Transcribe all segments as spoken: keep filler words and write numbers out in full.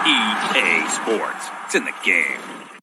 E A Sports. It's in the game.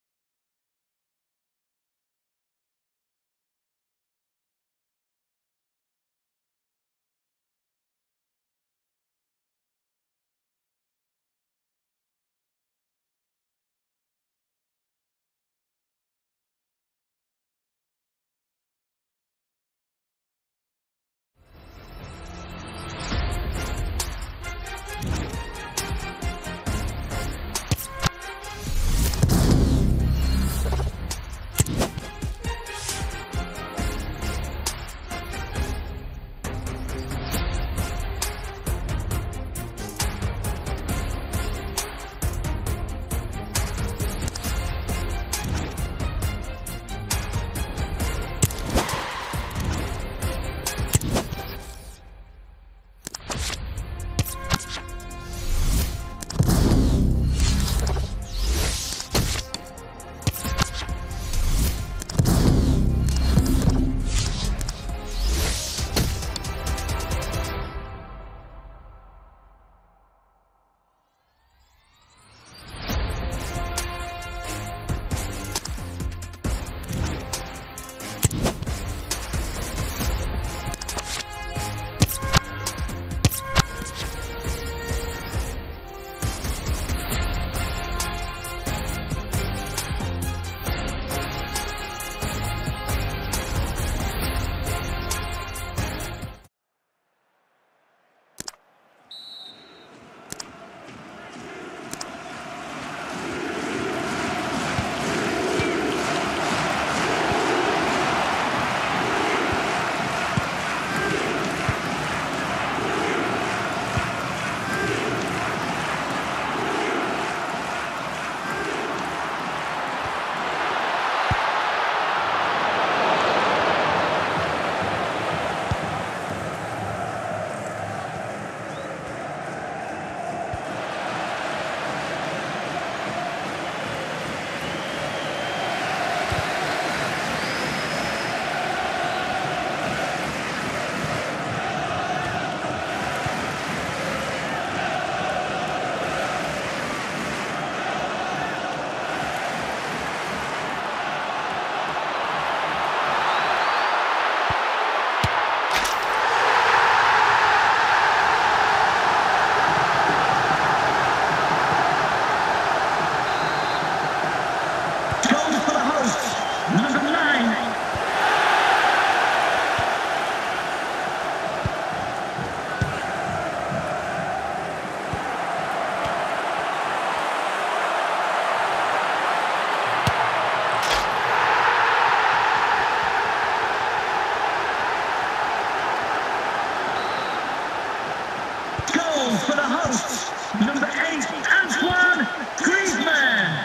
For the hosts, number eight, Antoine Griezmann.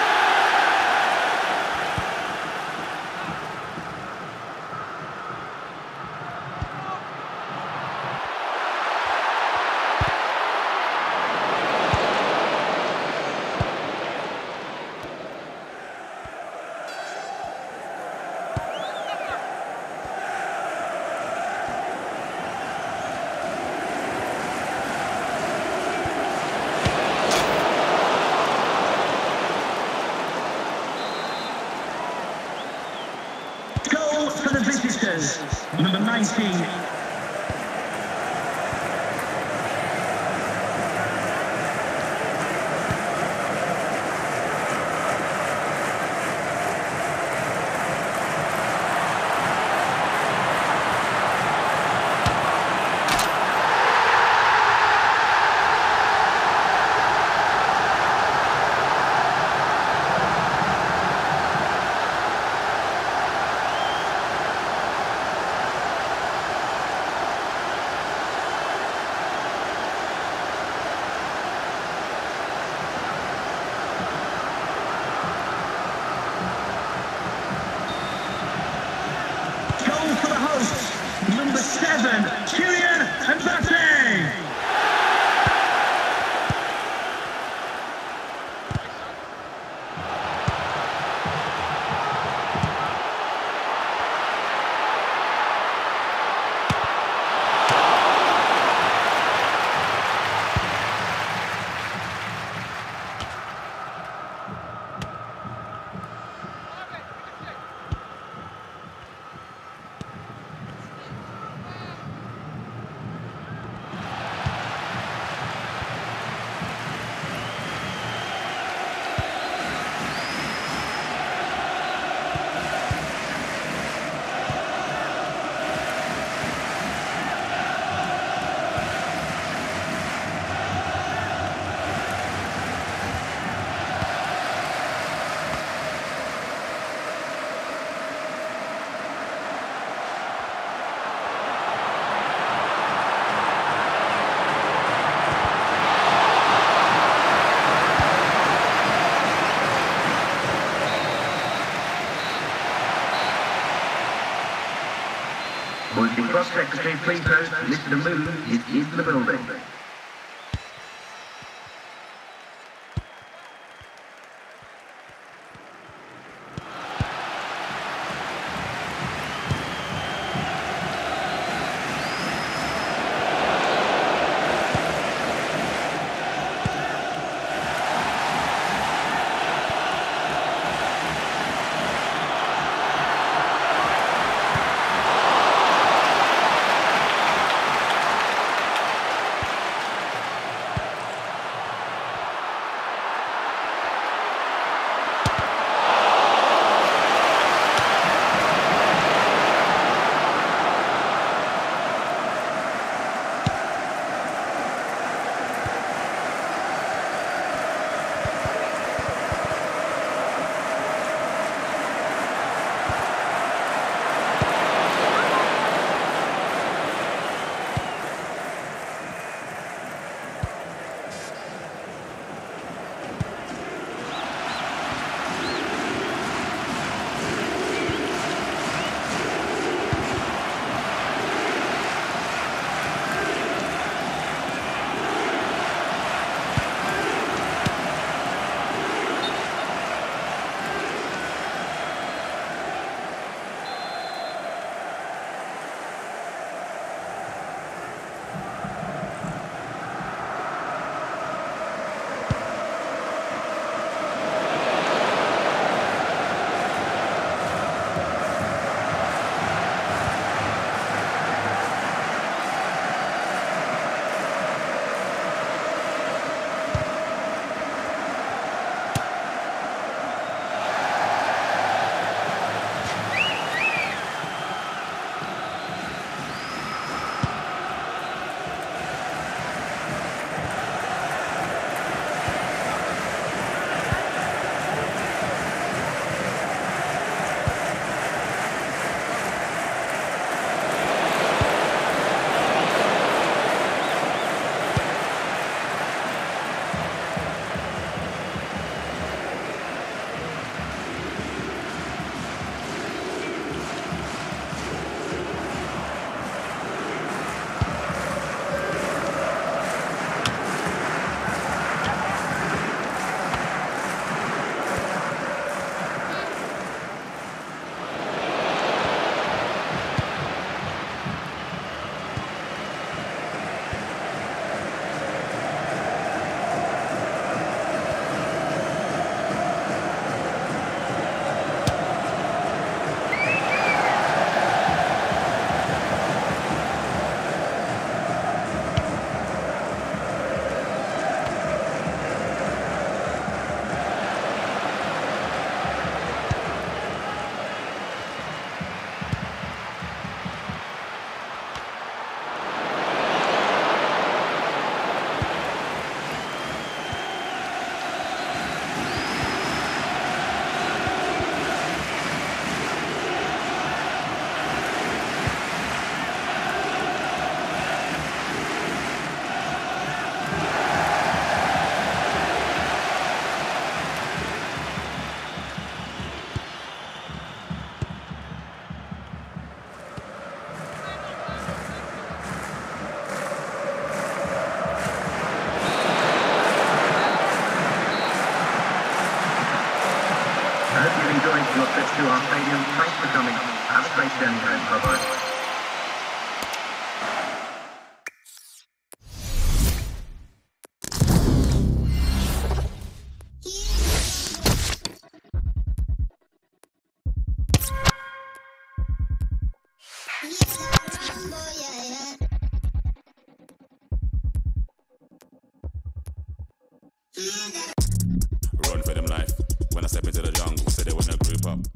For the visitors, number nineteen. secretary, please note, Mister Moon is in the building. your trip to our stadium. Thanks for coming. Have a great journey home. Bye-bye. Run for them life. When I step into the jungle, say they wanna group up.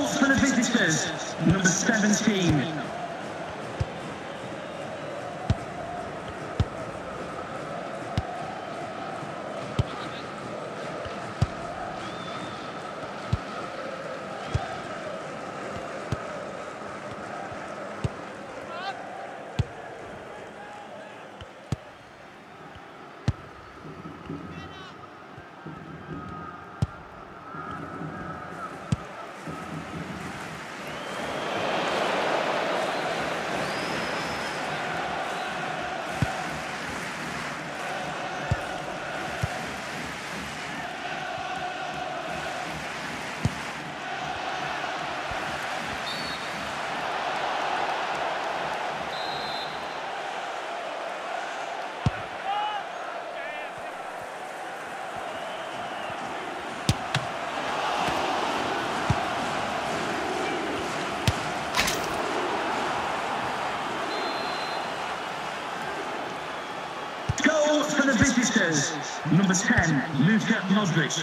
for the visitors, number seventeen. Goal for the visitors, number ten, Luka Modric.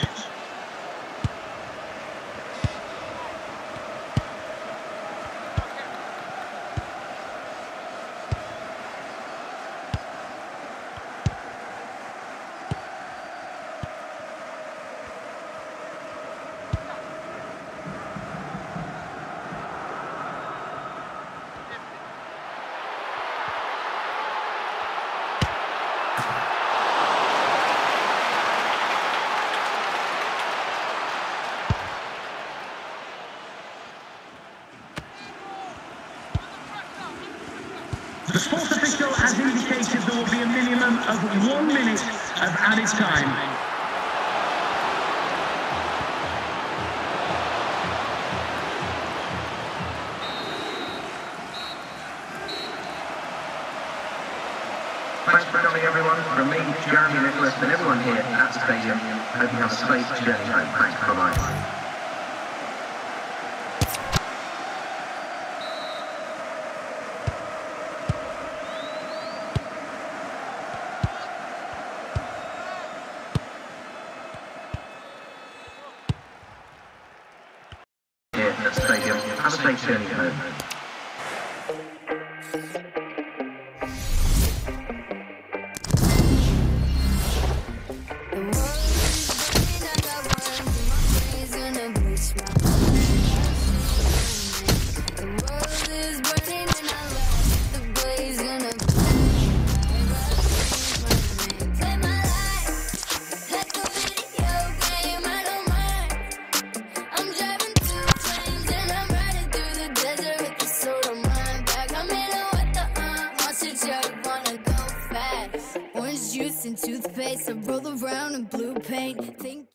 The sports official has indicated there will be a minimum of one minute of added time. Thanks for coming, everyone. From me, Jeremy, Nicholas, and everyone here at the stadium. Hope you have a safe journey home. Thanks. Bye-bye. At the stadium. Have a safe journey home. And toothpaste, I roll around in blue paint. Think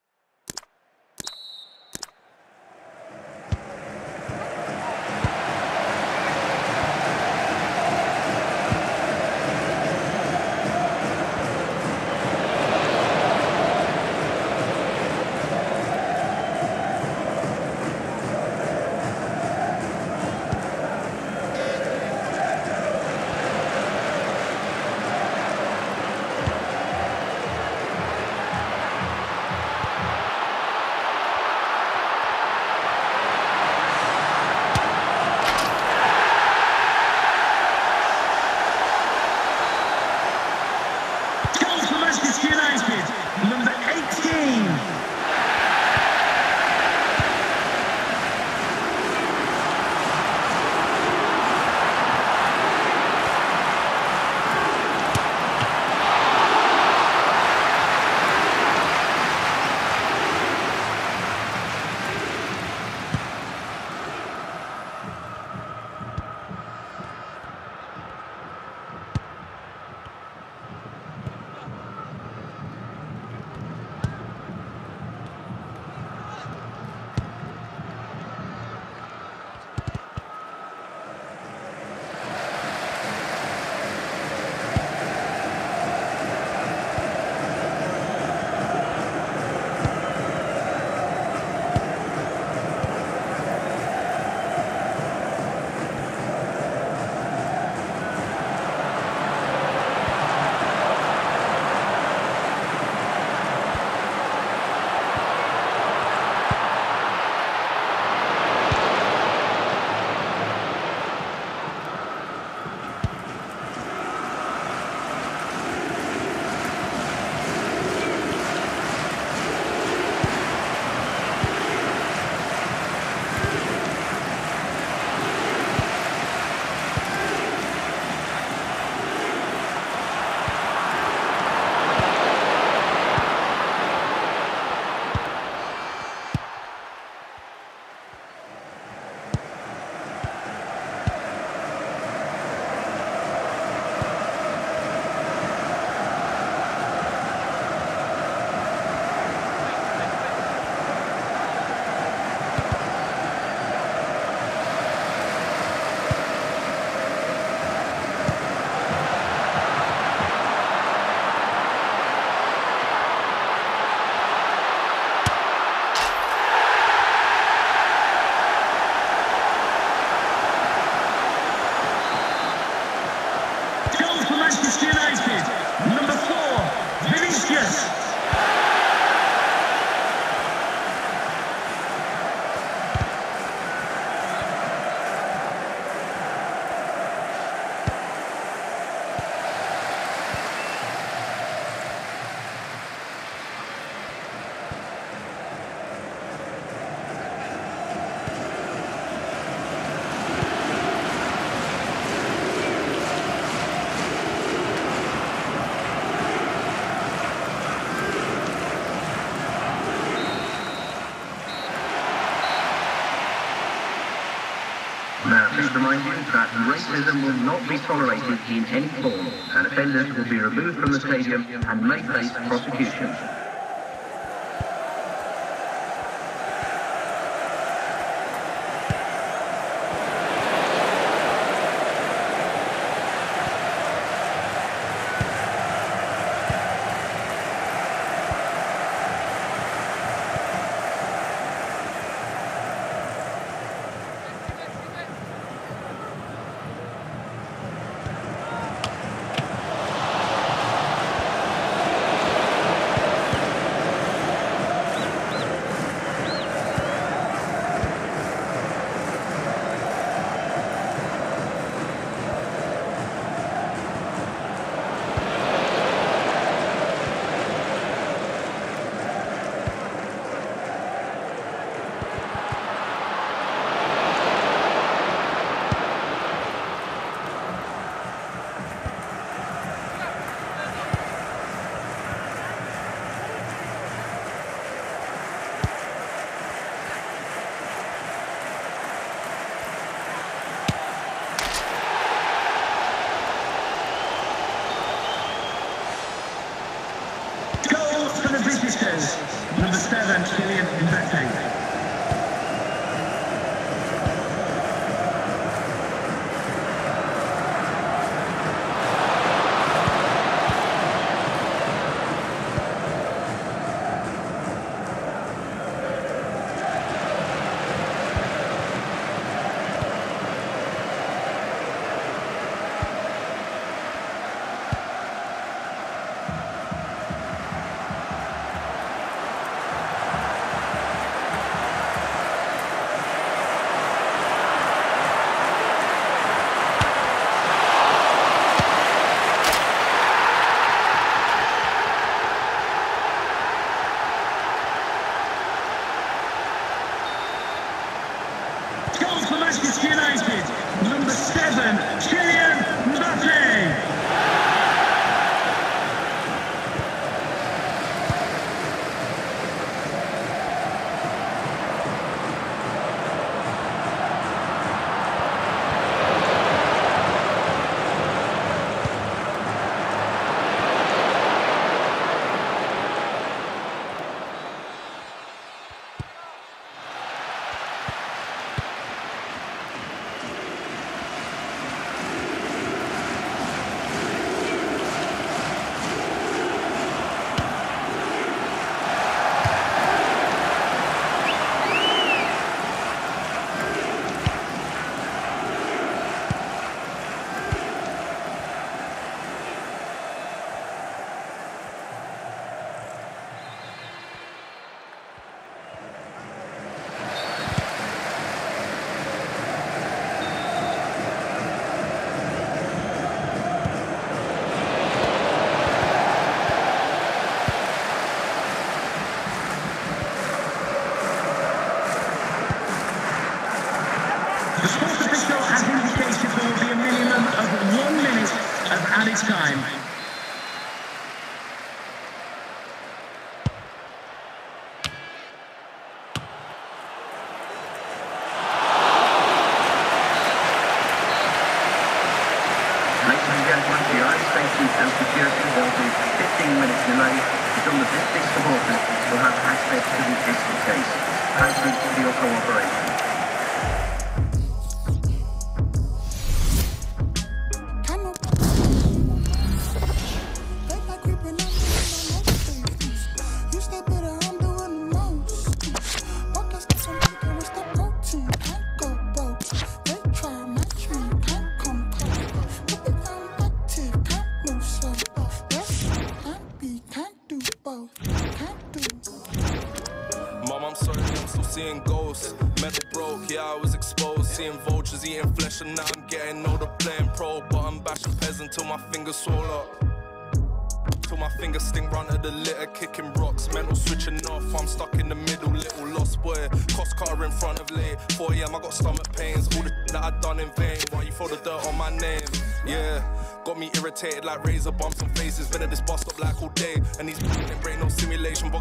would remind you that racism will not be tolerated in any form, and offenders will be removed from the stadium and may face prosecution. Number seven, Kylian Mbappe. For Manchester United, number seven, Kylian Mbappe. The sports official has indicated there will be a minimum of one minute of added time. Ladies and gentlemen, the Irish safety and security will be fifteen minutes delay until the district supporters will have access to the exit case. Thank you for your cooperation. Mom, I'm sorry, I'm still seeing ghosts. Metal broke, yeah, I was exposed. Seeing vultures eating flesh, and now I'm getting older, playing pro. But I'm bashing peasant till my fingers swell up. Till my fingers sting round at the litter, kicking rocks. Mental switching off, I'm stuck in the middle, little lost boy. Cost cutter in front of late. four a m, I got stomach pains. All the that I done in vain. Why you throw the dirt on my name? Yeah, got me irritated like razor bumps and faces. Been at this bus stop like all day. And these ain't break no simulation, but